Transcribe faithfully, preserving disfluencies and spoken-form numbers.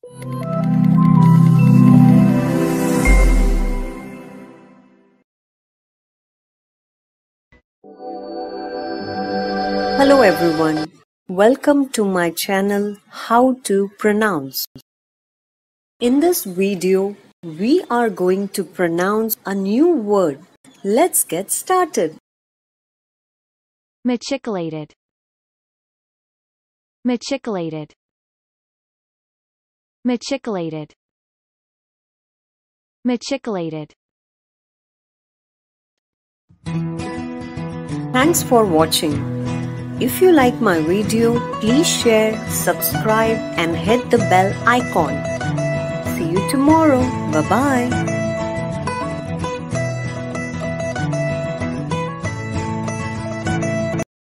Hello everyone, welcome to my channel How to Pronounce. In this video, we are going to pronounce a new word. Let's get started. Machicolated. Machicolated. Machicolated. Machicolated. Thanks for watching. If you like my video, please share, subscribe and hit the bell icon. See you tomorrow. Bye-bye.